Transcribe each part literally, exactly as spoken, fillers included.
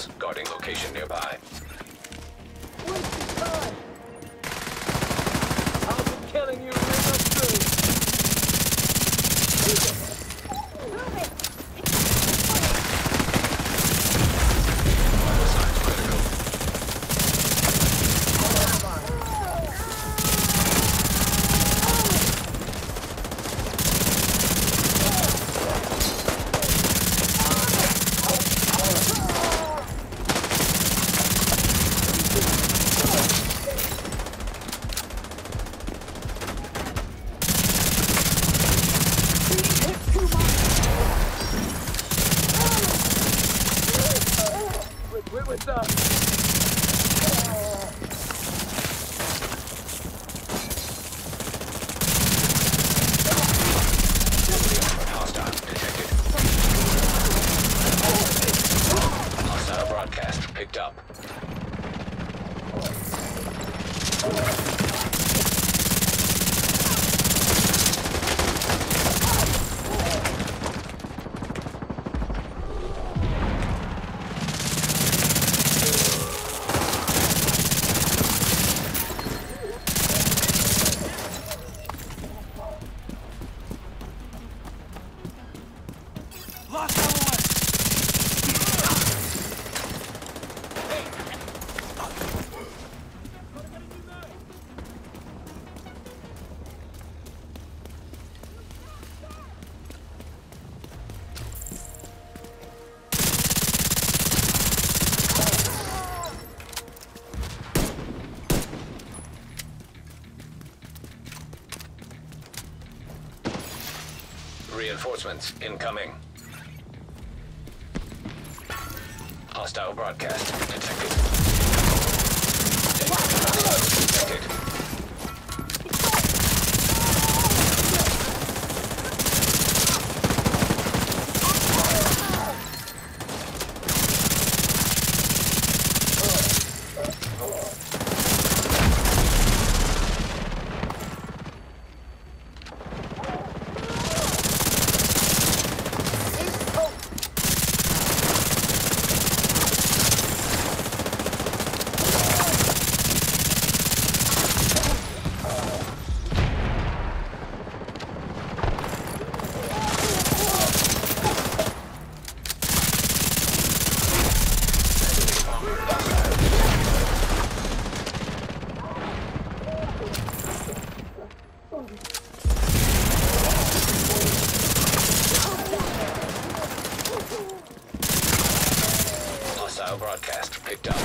hostiles. Guarding location nearby. Wasting time! I'll be killing you right up through! Move it! Vital signs critical. Wait, what's up? Hostile detected. Hostile broadcast picked up. Lost our way! Reinforcements incoming. Hostile broadcast detected. Detected. Hostile broadcast picked up.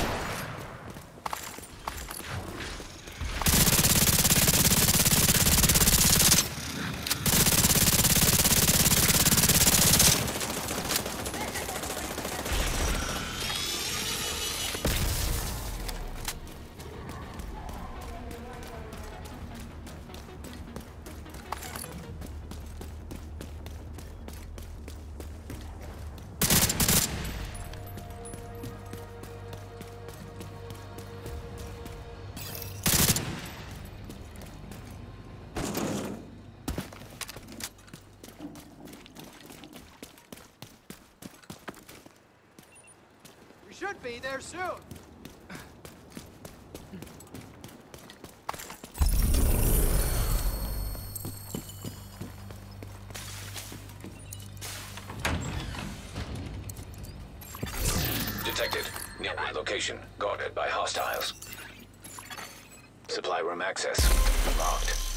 We should be there soon! Detected. Nearby location. Guarded by hostiles. Supply room access. Locked.